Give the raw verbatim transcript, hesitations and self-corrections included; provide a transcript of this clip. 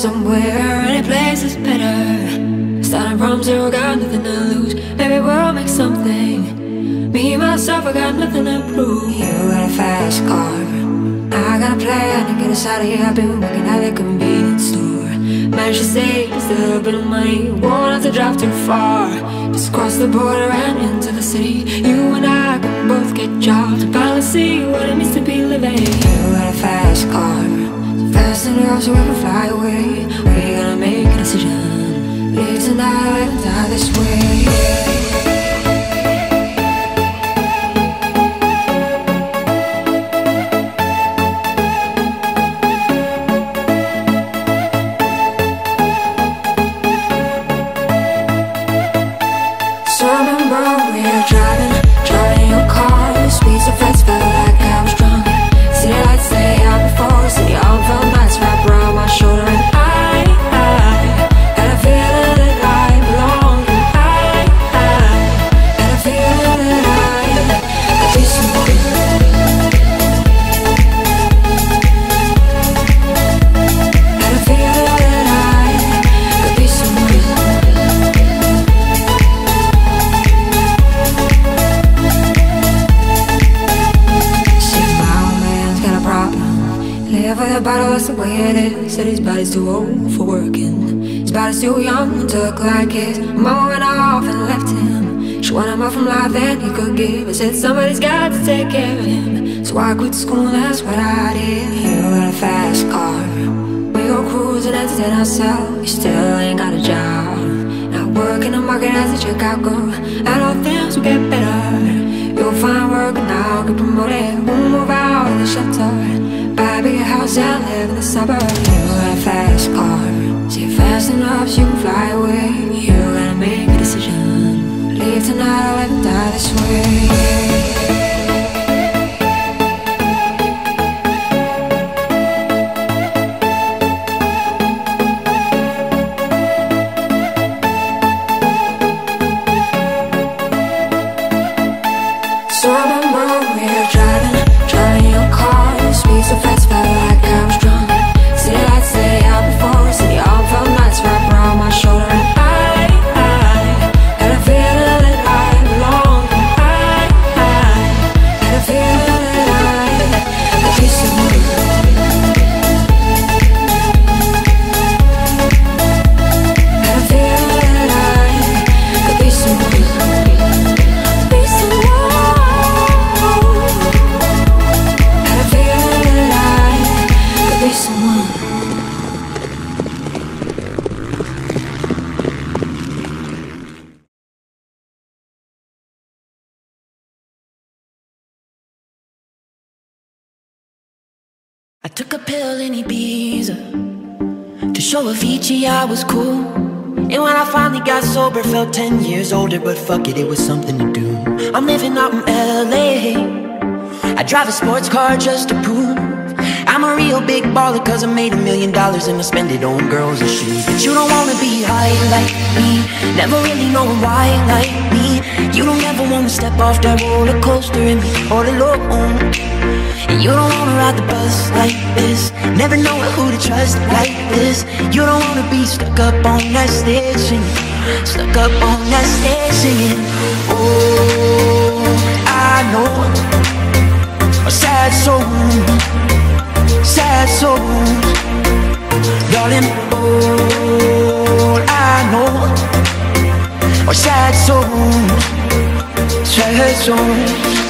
somewhere, any place is better. Starting from zero, got nothing to lose. Maybe we'll make something. Me, myself, I got nothing to prove. You got a fast car, I got a plan to get us out of here. I've been working at the convenience store. Managed to save just a little bit of money. Won't have to drive too far. Just cross the border and into the city. You and I can both get jobs and finally see what it means to be living. You got a fast car, so fast enough so we can fly away. We're gonna make a decision. Live tonight and die this way. That's the way it is. Said his body's too old for working. His body's too young and took like his mama went off and left him. She wanted more from life than he could give. I said somebody's got to take care of him. So I quit school, that's what I did. You got a fast car, we go cruising, entertain ourselves. You still ain't got a job, not working the market as a checkout girl. And all things will get better. You'll find work and I'll get promoted. We'll move out of the shelter, buy a bigger house and live in the suburbs. You got a fast car, see it fast enough so you can fly away. You gotta make a decision. Leave tonight or live and die this way. So I remember we were driving, driving your car. Speed so fast, felt like I was drunk. City lights lay out before us, and the all felt nice wrapped around my shoulder. And I, I had a feeling that I belonged. I, I had a feeling that I could be someone. Had a feeling that I could be someone. Be someone. Someone. I took a pill in Ibiza to show Avicii I was cool. And when I finally got sober, felt ten years older. But fuck it, it was something to do. I'm living out in L A. I drive a sports car just to prove I'm a real big baller, cause I made a million dollars and I spend it on girls and shoes. But you don't wanna be high like me, never really knowing why like me. You don't ever wanna step off that roller coaster and be all alone. And you don't wanna ride the bus like this, never knowing who to trust like this. You don't wanna be stuck up on that stage singing, stuck up on that stage singing. Oh, I know a sad soul, sad souls, darling, all I know are sad souls, sad souls.